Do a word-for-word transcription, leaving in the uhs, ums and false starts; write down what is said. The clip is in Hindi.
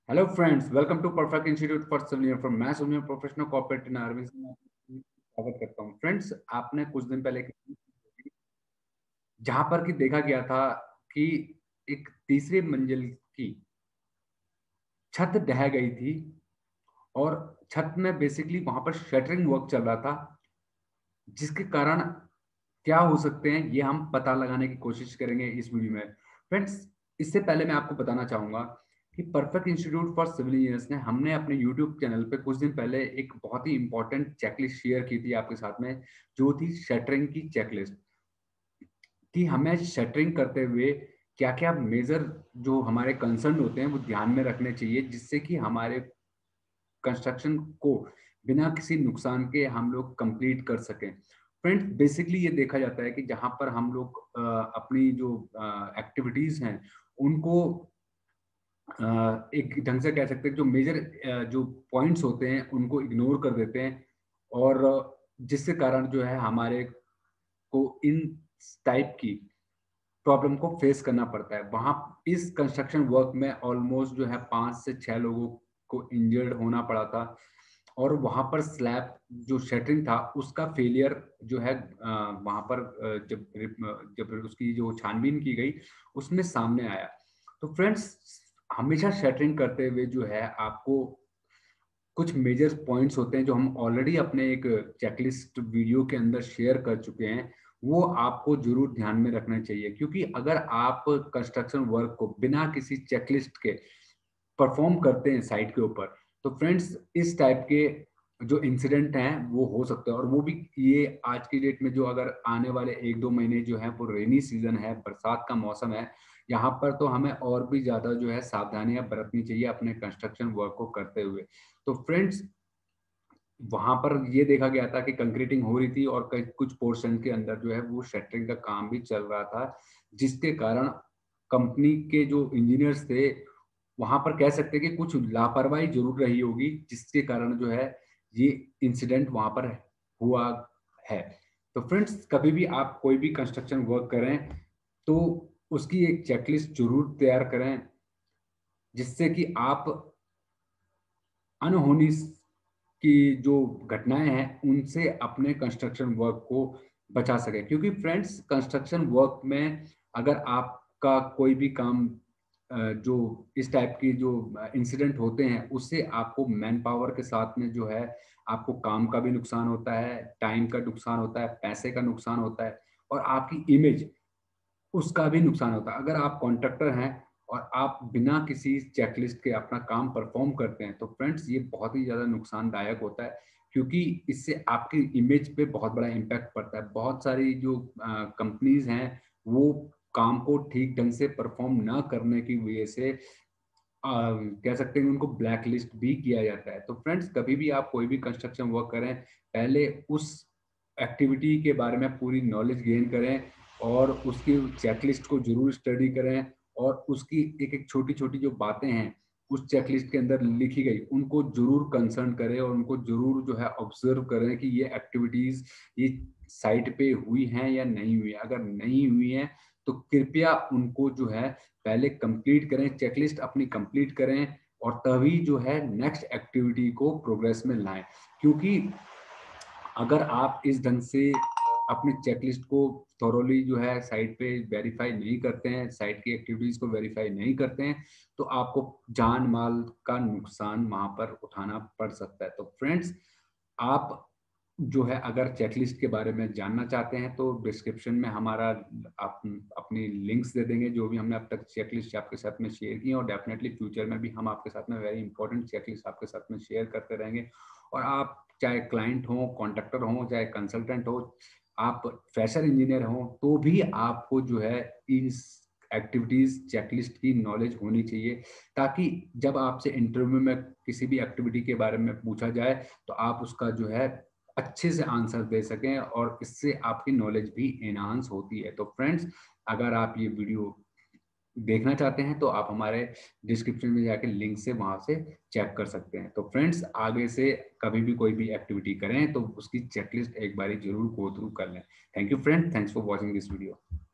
Hello friends, welcome to perfect institute for civil engineer from मैं senior professional corporate in army से स्वागत करता हूं। फ्रेंड्स, आपने कुछ दिन पहले जहां पर कि देखा गया था कि एक तीसरी मंजिल की छत ढह गई थी और छत में बेसिकली वहां पर शटरिंग वर्क चल रहा था, जिसके कारण क्या हो सकते हैं ये हम पता लगाने की कोशिश करेंगे इस वीडियो में। फ्रेंड्स, इससे पहले मैं आपको बताना चाहूंगा कि perfect institute for civil engineers ने हमने अपने यूट्यूब चैनल पे कुछ दिन पहले एक बहुत ही इंपॉर्टेंट चेकलिस्ट शेयर की थी आपके साथ में, जो थी शटरिंग की चेकलिस्ट। कि हमें शटरिंग करते हुए क्या क्या मेजर जो हमारे कंसर्न होते हैं वो ध्यान में रखने चाहिए, जिससे कि हमारे कंस्ट्रक्शन को बिना किसी नुकसान के हम लोग कंप्लीट कर सकें। फ्रेंड्स, बेसिकली ये देखा जाता है कि जहां पर हम लोग अ, अपनी जो एक्टिविटीज हैं उनको अ, एक ढंग से कह सकते हैं, जो मेजर जो पॉइंट्स होते हैं उनको इग्नोर कर देते हैं, और जिसके कारण जो है हमारे को इन टाइप की प्रॉब्लम को फेस करना पड़ता है। वहां इस कंस्ट्रक्शन वर्क में ऑलमोस्ट जो है पांच से छह लोगों को इंजर्ड होना पड़ा था, और वहां पर स्लैब जो शटरिंग था उसका फेलियर जो है अ, वहां पर अ, जब जब उसकी जो छानबीन की गई उसमें सामने आया। तो फ्रेंड्स, हमेशा शटरिंग करते हुए जो है आपको कुछ मेजर पॉइंट्स होते हैं जो हम ऑलरेडी अपने एक चेकलिस्ट वीडियो के अंदर शेयर कर चुके हैं, वो आपको जरूर ध्यान में रखना चाहिए। क्योंकि अगर आप कंस्ट्रक्शन वर्क को बिना किसी चेकलिस्ट के परफॉर्म करते हैं साइट के ऊपर, तो फ्रेंड्स इस टाइप के जो इंसिडेंट हैं वो हो सकते हैं। और वो भी ये आज की डेट में जो अगर आने वाले एक दो महीने जो है वो रेनी सीजन है, बरसात का मौसम है, यहाँ पर तो हमें और भी ज्यादा जो है सावधानियां बरतनी चाहिए अपने कंस्ट्रक्शन वर्क को करते हुए। तो फ्रेंड्स, वहां पर ये देखा गया था कि कंक्रीटिंग हो रही थी और कई कुछ पोर्शन के अंदर जो है वो शटरिंग का काम भी चल रहा था, जिसके कारण कंपनी के जो इंजीनियर्स थे वहां पर कह सकते हैं कि कुछ लापरवाही जरूर रही होगी, जिसके कारण जो है ये इंसिडेंट वहां पर हुआ है। तो फ्रेंड्स, कभी भी आप कोई भी कंस्ट्रक्शन वर्क करें तो उसकी एक चेकलिस्ट जरूर तैयार करें, जिससे कि आप अनहोनी की जो घटनाएं हैं उनसे अपने कंस्ट्रक्शन वर्क को बचा सके। क्योंकि फ्रेंड्स, कंस्ट्रक्शन वर्क में अगर आपका कोई भी काम अ, जो इस टाइप की जो इंसिडेंट होते हैं उससे आपको मैन पावर के साथ में जो है आपको काम का भी नुकसान होता है, टाइम का नुकसान होता है, पैसे का नुकसान होता है, और आपकी इमेज उसका भी नुकसान होता है। अगर आप कॉन्ट्रैक्टर हैं और आप बिना किसी चेकलिस्ट के अपना काम परफॉर्म करते हैं, तो फ्रेंड्स ये बहुत ही ज़्यादा नुकसानदायक होता है। क्योंकि इससे आपकी इमेज पे बहुत बड़ा इम्पैक्ट पड़ता है। बहुत सारी जो कंपनीज हैं वो काम को ठीक ढंग से परफॉर्म ना करने की वजह से अ, कह सकते हैं उनको ब्लैक लिस्ट भी किया जाता है। तो फ्रेंड्स, कभी भी आप कोई भी कंस्ट्रक्शन वर्क करें, पहले उस एक्टिविटी के बारे में पूरी नॉलेज गेन करें और उसकी चेकलिस्ट को जरूर स्टडी करें, और उसकी एक एक छोटी छोटी जो बातें हैं उस चेकलिस्ट के अंदर लिखी गई उनको जरूर कंसर्न करें, और उनको जरूर जो है ऑब्जर्व करें कि ये एक्टिविटीज ये साइट पे हुई हैं या नहीं हुई है। अगर नहीं हुई है तो कृपया उनको जो है पहले कंप्लीट करें, चेकलिस्ट अपनी कंप्लीट करें, और तभी जो है नेक्स्ट एक्टिविटी को प्रोग्रेस में लाएं। क्योंकि अगर आप इस ढंग से अपनी चेकलिस्ट को थॉरोली जो है साइट पे वेरीफाई नहीं करते हैं, साइट की एक्टिविटीज को वेरीफाई नहीं करते हैं, तो आपको जान माल का नुकसान वहां पर उठाना पड़ सकता है। तो फ्रेंड्स, आप जो है अगर चेकलिस्ट के बारे में जानना चाहते हैं तो डिस्क्रिप्शन में हमारा आप अपनी लिंक्स दे देंगे, जो भी हमने अब तक चेकलिस्ट आपके साथ में शेयर की है, और डेफिनेटली फ्यूचर में भी हम आपके साथ में वेरी इंपॉर्टेंट चेकलिस्ट आपके साथ में शेयर करते रहेंगे। और आप चाहे क्लाइंट हो, कॉन्ट्रैक्टर हो, चाहे कंसल्टेंट हो, आप फ्रेशर इंजीनियर हो, तो भी आपको जो है इस एक्टिविटीज चेकलिस्ट की नॉलेज होनी चाहिए, ताकि जब आपसे इंटरव्यू में किसी भी एक्टिविटी के बारे में पूछा जाए तो आप उसका जो है अच्छे से आंसर दे सकें, और इससे आपकी नॉलेज भी एनहांस होती है। तो फ्रेंड्स, अगर आप ये वीडियो देखना चाहते हैं तो आप हमारे डिस्क्रिप्शन में जाके लिंक से वहां से चेक कर सकते हैं। तो फ्रेंड्स, आगे से कभी भी कोई भी एक्टिविटी करें तो उसकी चेकलिस्ट एक बारी जरूर गो थ्रू कर लें। Thank you friend, thanks for watching this video.